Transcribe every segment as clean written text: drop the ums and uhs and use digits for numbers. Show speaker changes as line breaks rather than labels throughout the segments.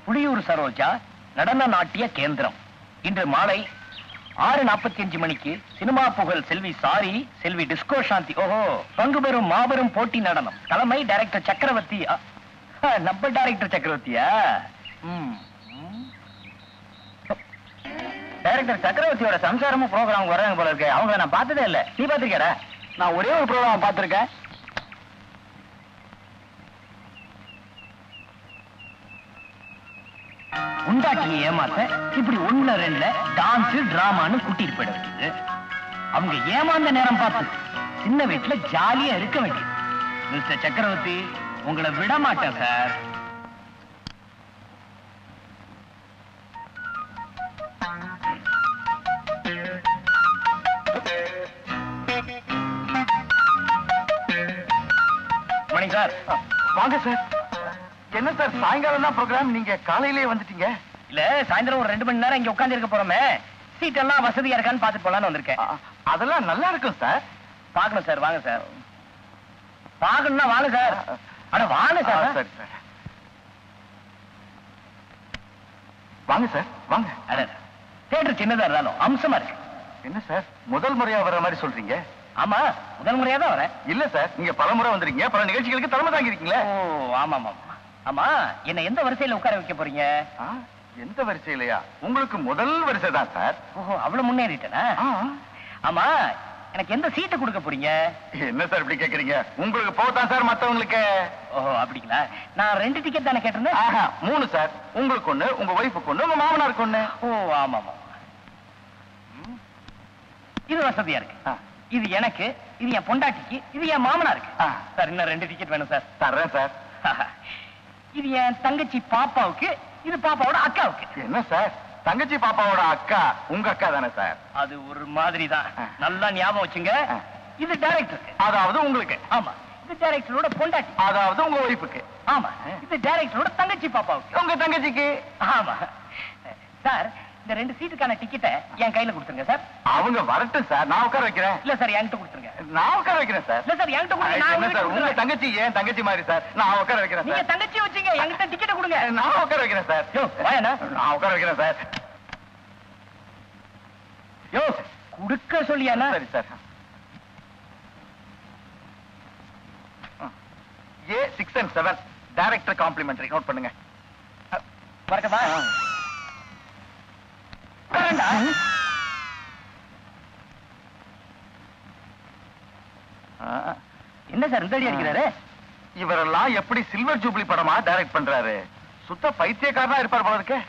புளியூர் சரோஜா நடன நாட்டிய கேந்திரம். இன்று மாலை 6:45 மணிக்கு சினிமா புகழ் செல்வி சாரி, செல்வி டிஸ்கோ சாந்தி பங்கு பெறும் மாபெரும் போட்டி நடனம். தலைமை டைரக்டர் சக்கரவர்த்தி. நம்ம டைரக்டர் சக்கரவர்த்தியா? டைரக்டர் சக்கரவர்த்தியோட சம்சாரமும் ப்ரோக்ராம் வர்றாங்க போல இருக்கு. அவங்க நான் பார்த்ததே இல்ல. நீ பாத்திருக்கா? நான் ஒரே ஒரு ப்ரோக்ராம் பார்த்திருக்கேன். உண்டாட்டியை ஏமாத்த இப்படி 1-2 டான்ஸ் டிராமான்னு கூட்டிட்டு போயிட வேண்டியது. அவங்க ஏமாந்த நேரம் பார்த்து சின்ன வீட்டுல ஜாலியா இருக்க வேண்டியது. மிஸ்டர் சக்கரவர்த்தி, உங்களை விட மாட்டேன் சார். மணி சார்,
வாங்க சார். என்ன சார் சாயங்காலம் தான் ப்ரோக்ராம், நீங்க காலையிலேயே வந்துட்டீங்க?
இல்ல, சாயந்தரம் ஒரு 2 மணி நேரம் இங்க உட்கார்ந்து இருக்க போறோமே, சீட் எல்லாம் வசதியா இருக்கான்னு பாத்துட்டு போலான்னு வந்திருக்கேன்.
அதெல்லாம் நல்லா இருக்கும் சார்.
பாக்கணும் சார். வாங்க சார். பாக்கணும்னா வாங்க சார். அட வாங்க சார்.
சரி சார், வாங்க சார் வாங்க.
தியேட்டர் சின்னதா இருந்தாலும் அம்சமா இருக்கு.
என்ன சார் முதல் முறையா வர்ற மாதிரி சொல்றீங்க?
ஆமா, முதல் முறையா தான் வரேன்.
இல்ல சார், நீங்க பல முறை வந்திருக்கீங்க, பல நிகழ்ச்சிகளுக்கு தலைமை தாங்கி இருக்கீங்களே.
ஓ ஆமா ஆமா. ஆமா, என்ன எந்த வரிசையில உட்கார வைக்க போறீங்க?
எந்த வரிசையிலையா? உங்களுக்கு முதல் வரிசை தான் சார்.
ஓஹோ, அவ்வளவு முன்னேறிட்டேனா? ஆமா, எனக்கு எந்த சீட்டு கொடுக்க போறீங்க?
என்ன சார் இப்படி கேக்குறீங்க? உங்களுக்கு போதான் சார், மத்தவங்களுக்கு.
ஓஹோ அப்படிங்களா? நான் 2 டிக்கெட் தானே கேட்டிருந்தேன்.
3 சார். உங்களுக்கு ஒண்ணு, உங்க ஒய்ஃபுக்கு ஒண்ணு, உங்க மாமனாருக்கு ஒண்ணு.
ஓ ஆமா ஆமா. இது வசதியா இருக்கு. இது எனக்கு, இது என் பொண்டாட்டிக்கு, இது என் மாமனாருக்கு. சார் இன்னும் 2 டிக்கெட் வேணும் சார்.
தர்றேன் சார்.
இது என் தங்கச்சி பாப்பாவுக்கு, இது பாப்பாவோட அக்காவுக்கு.
என்ன சார், தங்கச்சி பாப்பாவோட அக்கா உங்க அக்கா தானே சார்?
அது ஒரு மாதிரி தான், நல்லா ஞாபகம் வச்சுங்க. இது டைரக்டருக்கு,
அதாவது உங்களுக்கு.
ஆமா. இது டைரக்டரோட பொண்டாட்டி,
அதாவது உங்க ஒய்ஃபுக்கு.
ஆமா. இது டைரக்டரோட தங்கச்சி பாப்பாவுக்கு,
உங்க தங்கச்சிக்கு.
ஆமா சார். இந்த 2 சீட்டுக்கான டிக்கெட்டை என் கையில கொடுத்துருங்க சார்.
அவங்க வரட்டும் சார், நான் உட்கார வைக்கிறேன்.
இல்ல சார், என்கிட்ட கொடுத்துருங்க.
நான் உட்கார வைக்கிறேன் சார்.
இல்ல சார், என்கிட்ட கொடுங்க.
சார் உங்க தங்கச்சி ஏன் தங்கச்சி மாதிரி சார், நான் உட்கார வைக்கிறேன்.
நீங்க தங்கச்சி வச்சீங்க, என்கிட்ட டிக்கெட் கொடுங்க.
நான் உட்கார வைக்கிறேன் சார். நான் உட்கார வைக்கிறேன் சார்.
யோ குடுக்க சொல்லியானா?
சரி sir. A6 and 7 director complimentary note பண்ணுங்க.
வரக்கமா? என்ன சார் இந்த அடி அடிக்கிறாரு?
இவரெல்லாம் எப்படி சில்வர் ஜூப்ளி படமா டைரக்ட் பண்றாரு? சுத்த பைத்தியக்காரனா இருப்பார் போல இருக்கே.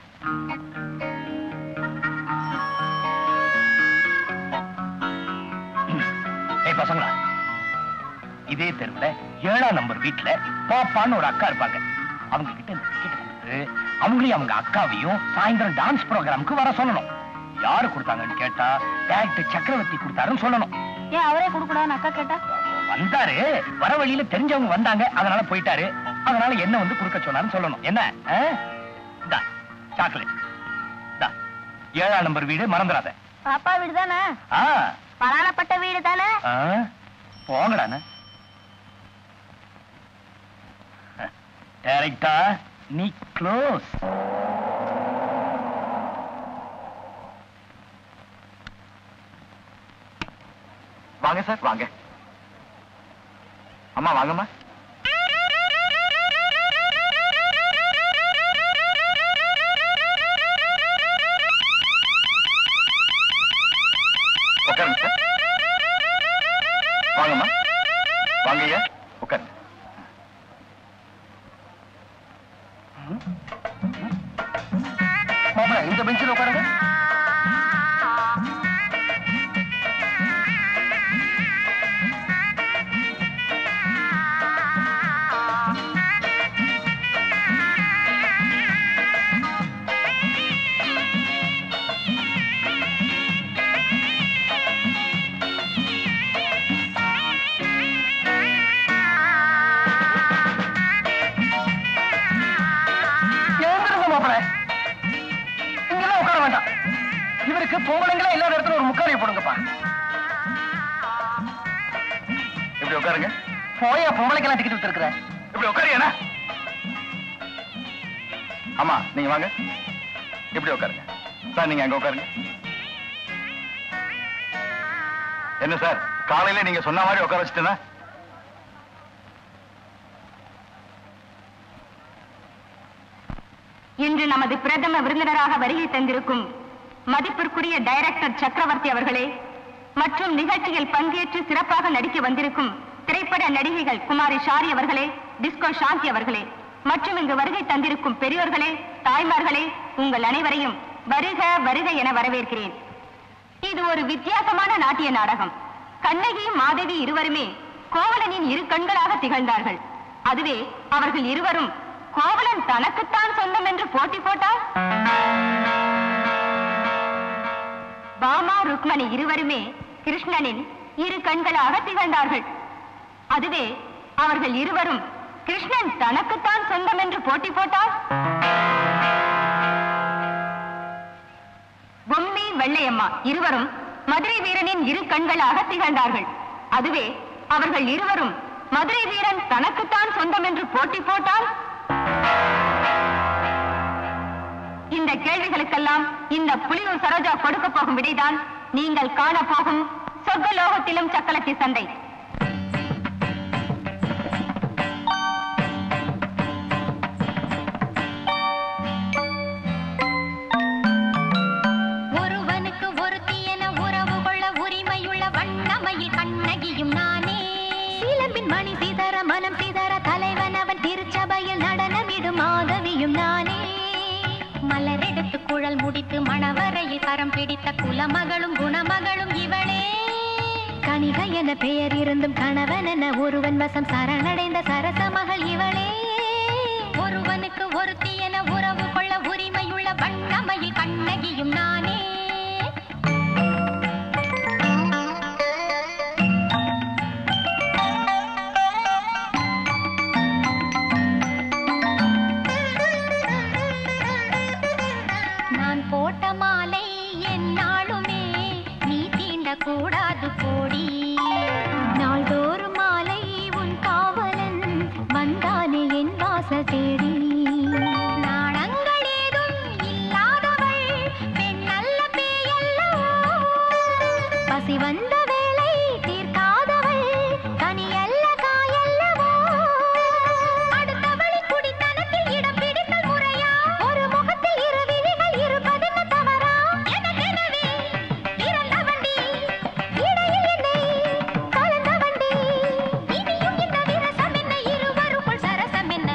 ஏய் பசங்களா, இதே தெருவுல 7ஆம் நம்பர் வீட்டுல பாப்பான்னு ஒரு அக்கா இருப்பாங்க. அவங்க கிட்ட இந்த டிக்கெட் கொடுத்து அவங்களையும் அவங்க அக்காவையும் சாயந்தரம் டான்ஸ் ப்ரோக்ராமுக்கு வர சொல்லணும். யாரு கொடுத்தாங்கன்னு கேட்டா டைரக்டர் சக்கரவர்த்தி கொடுத்தாருன்னு சொல்லணும்.
ஏன் அவரே கொடுக்கூடாதுன்னு அக்கா கேட்டா?
வந்தாரு, வர வழியில தெரிஞ்சவங்க வந்தாங்க, அதனால போயிட்டாரு, அதனால என்ன வந்து கொடுக்க சொன்னாருன்னு சொல்லணும். என்ன சாக்லேட் 7ஆம் நம்பர் வீடு, மறந்துடாத.
பாப்பா வீடு தானே? பராணப்பட்ட வீடு தானே?
போங்கடா. டைரக்டா நீ க்ளோஸ்.
வாங்க சார் வாங்க. அம்மா வாங்கம்மா. உட்காருங்க சார். வாங்கம்மா வாங்கய்யா, உட்காருங்க.
மாமா இந்த பெஞ்சில் உட்காருங்க. இங்கெல்லாம் உட்கார வேண்டாம். இவருக்கு பொங்கலங்களே இல்லாத இடத்துல ஒரு முக்காரியை போடுங்கப்பா.
இப்படி உட்காருங்க.
போயா பொம்பளைக்கெல்லாம் டிக்கெட் வித்துருக்குற.
இப்படி உட்காரியா? ஆமா நீங்க வாங்க, எப்படி உட்காருங்க சார். நீங்க அங்க உட்காருங்க. என்ன சார், காலையில நீங்க சொன்ன மாதிரி உட்கார வச்சுட்டேன்னா?
இன்று நமது பிரதம விருந்தினராக வருகை தந்திருக்கும் மதிப்பிற்குரிய டைரக்டர் சக்கரவர்த்தி அவர்களே, மற்றும் நிகழ்ச்சியில் பங்கேற்று சிறப்பாக நடிக்க வந்திருக்கும் திரைப்பட நடிகைகள் குமாரி ஷாரி அவர்களே, டிஸ்கோ சாந்தி அவர்களே, மற்றும் இங்கு வருகை தந்திருக்கும் பெரியோர்களே, தாய்மார்களே, உங்கள் அனைவரையும் வருக வருக என வரவேற்கிறேன். இது ஒரு வித்தியாசமான நாட்டிய நாடகம். கண்ணகி மாதவி இருவருமே கோவலனின் இரு கண்களாக திகழ்ந்தார்கள். அதுவே அவர்கள் இருவரும் கோவலன் தனக்குத்தான் சொந்தம் என்று போட்டி போட்டால், பாமா ருக்மணி இருவருமே கிருஷ்ணனின் இரு கண்களாக திகழ்ந்தார்கள். அதுவே அவர்கள் இருவரும் கிருஷ்ணன் தனக்குத்தான் சொந்தம் என்று போட்டி போட்டால், பொம்மி வெள்ளையம்மா இருவரும் மதுரை வீரனின் இரு கண்களாக திகழ்ந்தார்கள். அதுவே அவர்கள் இருவரும் மதுரை வீரன் தனக்குத்தான் சொந்தம் என்று போட்டி போட்டால், இந்த கேள்விகளுக்கெல்லாம் இந்த புலியூர் சரோஜா கொடுக்க போகும் விடைதான் நீங்கள் காண போகும் சொர்க்கலோகத்திலும் சக்கலத்தி சண்டை.
ஒருவனுக்கு ஒருத்தி என உறவு கொள்ள உரிமையுள்ள வண்ணமையில் கண்ணகியும் நானே. சீலம்பின் மணி சீதர மனம் சீதர தலைவன் அவன் திருச்சபையில் நடனமிடும் மாதவியும் நானே. மலரெடுத்து குழல் முடித்து மணவரையில் கரம் பிடித்த குலமகளும் குணமகளும் இவளே. கணிக என பெயர் இருந்தும் கணவன் என ஒருவன் வசம் சரணடைந்த சரச மகள் இவளே. ஒருவனுக்கு ஒருத்தி என உறவு கொள்ள உரிமையுள்ள வண்ணமையில் கண்ணகியும் நானே. போட்ட மாலை என்னாலுமே நீ தீண்ட கூடாது போடி. நாள்தோறும் மாலை உன் காவலன் வந்தானே என் வாசல் தேடி. நாணங்கள் ஏதும் இல்லாதவள் பெண் நல்ல பேயல்லவோ. பசி வந்த வேளை தீர்க்காதவள் கனியல்ல காயல்லவோ. அடுத்தவளை குடித்தனத்தில் இடம் பிடித்தல் முறையா? ஒரு முகத்தில் இரு விழிகள் இருப்பதென்ன தவறா? எனக்கெனவே பிறந்த வண்டி இடையில் என்னை கலந்த வண்டி. இனியும் இந்த விரசம் என்ன, இருவருக்குள் சரசம் என்ன?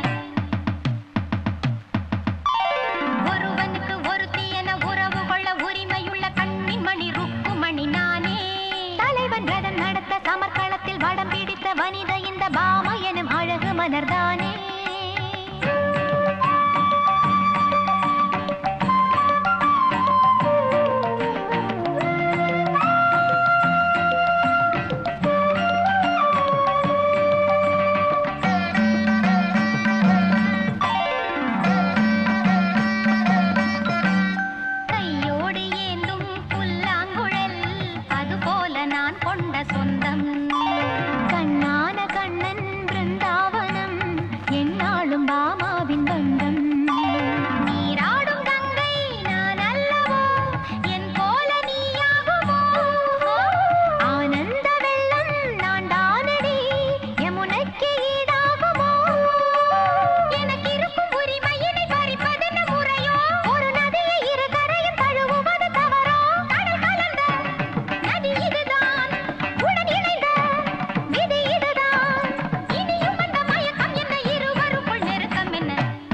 ஒருவனுக்கு ஒருத்தி என உறவு கொள்ள உரிமையுள்ள கண்ணின் மணி ருக்குமணி நானே. தலைவன் ரதம் நடத்த சமர்க்களத்தில் வடம் பிடித்த வனித இந்த பாமா எனும் அழகு மலர்தானே. கையோடு ஏந்தும் புல்லாங்குழல் அதுபோல நான் கொண்ட சொந்தம். கண்ணான கண்ணன் பிருந்தாவனம் என்னாலும் பாமாவின் பந்தம். நீராடும் கங்கை நான் அல்லவோ, என் போல நீயாகுமோ? ஆனந்த வெள்ளம் நான் தானடி, யமுனைக்கு ஈடாகுமோ? எனக்கு இருக்கும் உரிமையினை பறிப்பதென்ன முறையோ? ஒரு நதியை இரு கரையும் தழுவுவது தவறோ? கடல் கலந்த நதி இதுதான், உடன் இணைந்த விதி இதுதான். இனியும் அந்த மயக்கம் என்ன, இருவருக்குள் நெருக்கம் என்ன?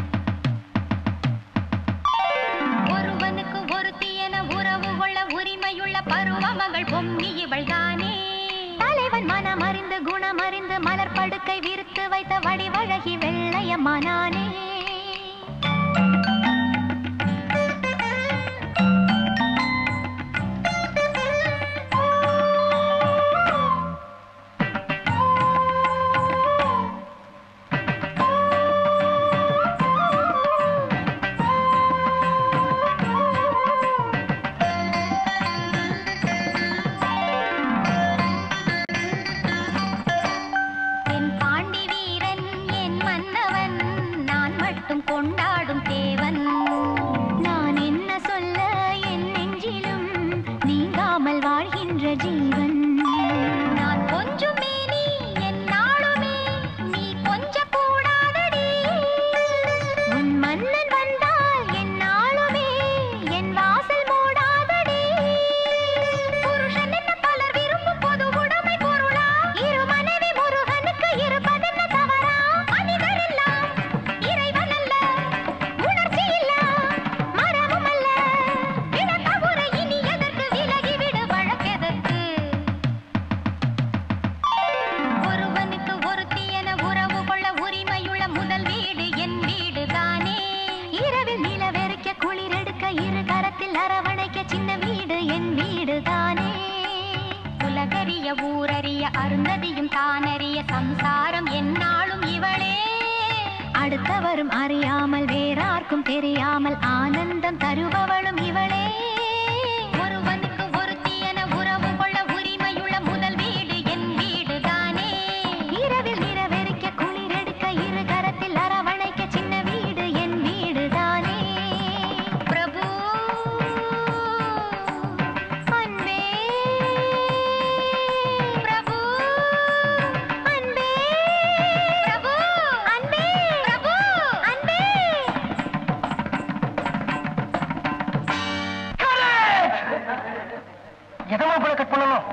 ஒருவனுக்கு ஒருத்தி என உறவு கொள்ள உரிமையுள்ள பருவமகள் பொம்மி இவள் தானே. தலைவன் மனமறிந்து குணமறிந்து மலர் படுக்கை விரித்து வைத்த வடிவழகி வெள்ளையம்மா நானே. என் பாண்டி வீரன் என் மன்னவன் நான் அருந்ததியும் தானறிய சம்சாரம் என்னாலும் இவளே. அடுத்தவரும் அறியாமல் வேறார்க்கும் தெரியாமல் ஆனந்தம் தருபவளும் இவளே.